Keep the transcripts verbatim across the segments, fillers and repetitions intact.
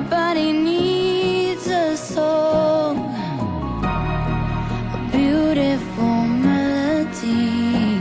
Everybody needs a song, a beautiful melody.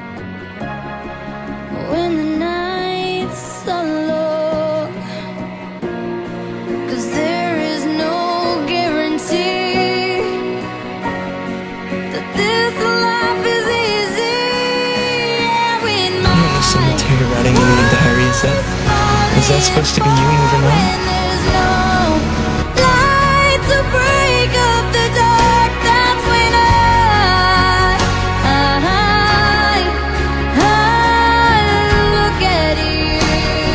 When the nights are long, 'cause there is no guarantee that this life is easy. Yeah, we might. The cemetery writing Elena and Diaries. Is that, is that supposed to be you even now? There's no light to break up the dark. That's when I, I, I look at you.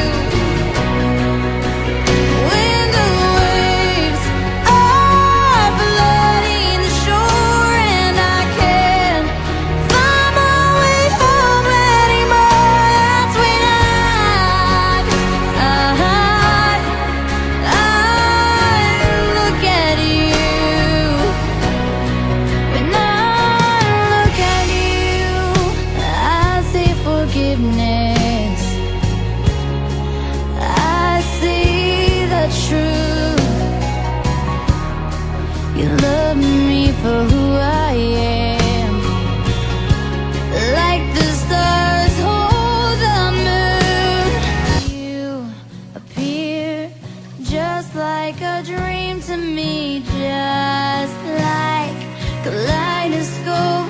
When the waves are flooding the shore and I can't find my way home anymore. That's when I, I, I look at you. When I look at you, I see forgiveness. I see the truth. You love me for who I am, like the stars hold the moon. You appear just like a dream to me, just like kaleidoscope.